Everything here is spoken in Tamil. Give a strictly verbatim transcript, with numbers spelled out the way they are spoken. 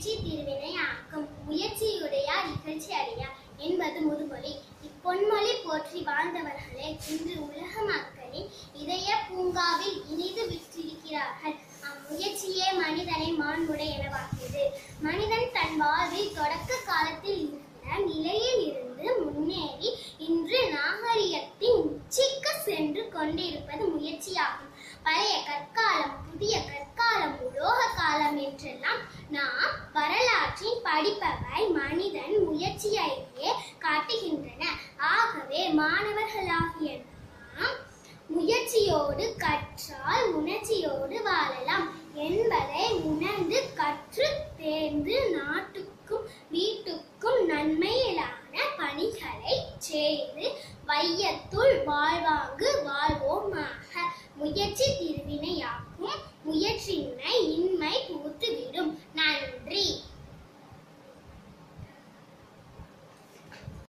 முயற்சி திருவினையாக்கும். முயற்சியுடையார் இகழ்ச்சி அடையார் என்பது முதுமொழி. இப்பொன்மொழி போற்றி வாழ்ந்தவர்களே இன்று உலக மக்களின் இதய பூங்காவில் இனிது விற்றிருக்கிறார்கள். அம்முயற்சியே மனிதனை மாண்புடை எனவாக்கியது. மனிதன் தன் வாழ்வில் தொடக்க காலத்தில் இருந்த நிலையில் இருந்து முன்னேறி இன்று நாகரிகத்தின் உச்சிக்கு சென்று கொண்டிருப்பது முயற்சியாகும். பழைய கற்காலம், புதிய கற்காலம், உலோக காலம் என்றெல்லாம் நாம் வரலாற்றின் படிப்பவை மனிதன் முயற்சியையே காட்டுகின்றன. ஆகவே மாணவர்களாகிய நாம் முயற்சியோடு கற்றால் உணர்ச்சியோடு வாழலாம் என்பதை உணர்ந்து கற்று தேர்ந்து நாட்டுக்கும் வீட்டுக்கும் நன்மையிலான பணிகளை செய்து வையத்துள் வாழ்வாங்கு வாழ்வோமாக. முயற்சி திருவினையாக்கும். முயற்சியின்மை